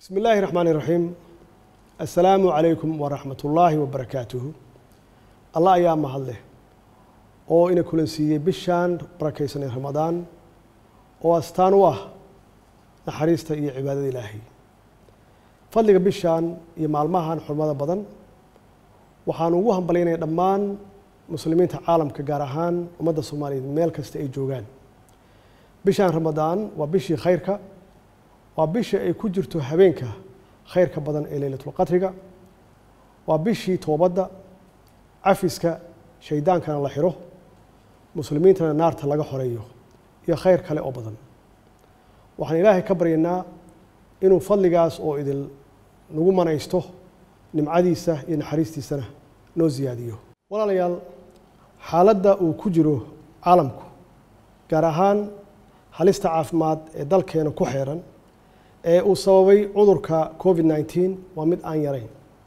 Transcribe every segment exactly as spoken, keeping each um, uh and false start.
بسم الله الرحمن الرحيم. السلام عليكم ورحمة الله وبركاته. الله أيام محله أو إن كل سيء بشان بركيسن رمضان أو استانوه نحريست عبادة الله فضلك بشان يمعلمها حرمة بدن وحانوهم بلينا دمان مسلمين عالم كجارهان ومدى الصومالي ملك استيجوجان بشان رمضان وبشي خيرك وبشي أي كجرتو هبينك خيرك بدن إلى ليلة القدر وبشي توبدا عفسك شيطان كان الله حره مسلمين تنا نار تلاقى حريه يا خير كله أبدا وحن إلهي كبرينا إنه فضل جاس أو إذا نقوم أنا يسته نمعديسه ينحريستي سنة نوزياديه ولا ليال حالدا وكجره عالمك كرهان halista caafimaad ee dalkeena ku xeeran ee uu sababay cudurka covid nineteen waa mid aan yarayn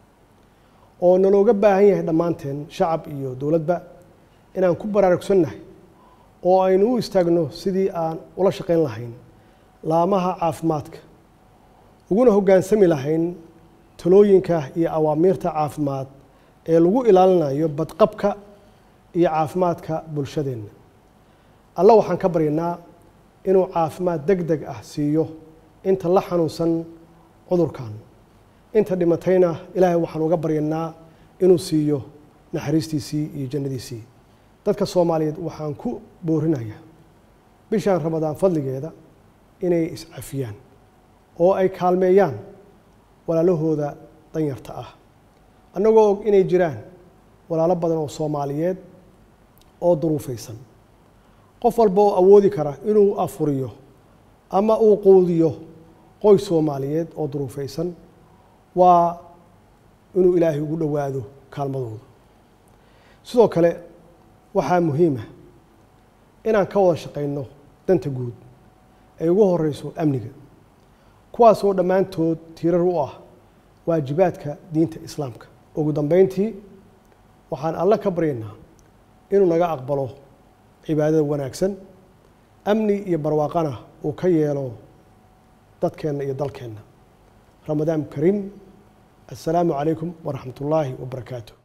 oo nalooga baahan yahay dhammaanteen shacab iyo dawladba inaan ku baraarugsannahay oo aynu u istaagno sidii aan ula shaqayn lahayn laamaha caafimaadka uguna hoggaansami lahayn talooyinka iyo awaamiirta caafimaad ee lagu ilaalinayo badqabka iyo caafimaadka bulshadeena alla waxaan ka baryaynaa inuu caafimaad degdeg ah siiyo inta la xanuunsan cudurkan inta dhimatayna ilaahay waxaan uga baryanaa inuu siiyo naxariistiisii iyo jannadiisii dadka Soomaaliyeed waxaan ku boorinayaa bishaan Ramadaan fadligeeda inay iscafiyaan oo ay kaalmeeyaan walaalahooda danyarta ah annagoo og inay jiraan walaalo badan oo Soomaaliyeed oo duruufaysan qof walba oo awoodi kara inuu afuriyo ama uu quudiyo qoys Soomaaliyeed oo duruufaysan waa inuu Ilaahay ugu dhawaado kaalmadooda sidoo kale waxaa muhiim ah inaan ka wada shaqeyno danta guud ay ugu horeyso amniga kuwaas oo dhammaantood tiirar u ah waajibaadka diinta islaamka ugu dambeyntii waxaan alla ka baryaynaa inuu naga aqbalo cibaadada wanaagsan amni iyo barwaaqana uu ka yeelo dadkeena iyo dalkeena ramadaan kariim assalaamu calaykum waraxmatullaahi wabarakaatuh